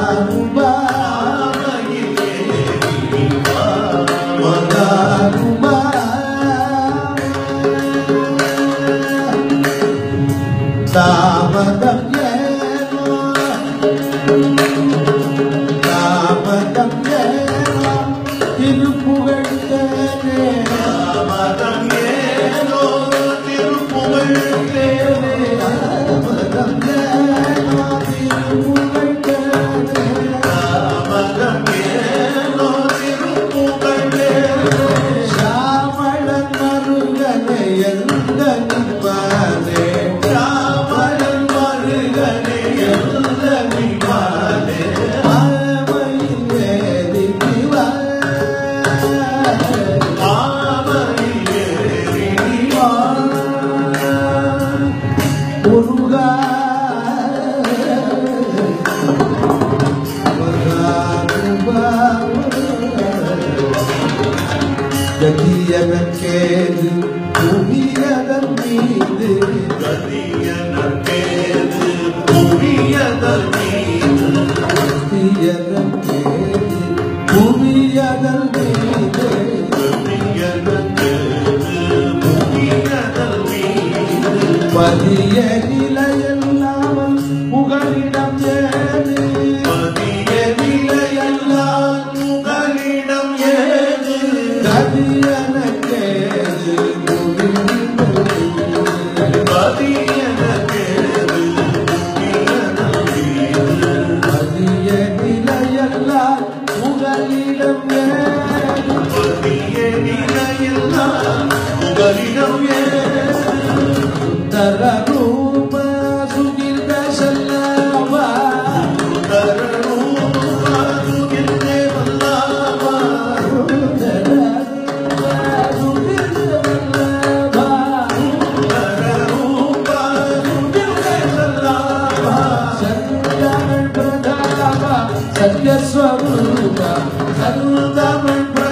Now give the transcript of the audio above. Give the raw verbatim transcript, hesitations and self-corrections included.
கதியனக்கேது புவியதன் மீது கதியனக்கேது புவியதன் மீது கதியனக்கேது புவியதன் மீது கதியனக்கேது புவியதன் மீது பதிய நிலையெல்லாம் புகலிடம் ஏது பதிய நிலையெல்லாம் புகலிடம் ஏது கதியனக்கேது பதியனக்கேது புவியதன் மீது பதிய நிலையெல்லாம் புகலிடம் ஏது பதிய நிலையெல்லாம் புகலிடம் ஏது தரரூப சுகிர்த சல்லவா தரரூப சுகிர்த வல்லவா தரரூப சுகிர்த வல்லவா தரரூப சுகிர்த வல்லவா சந்தமன் பிரதாப சத்யஸ்வரூப சந்தமன்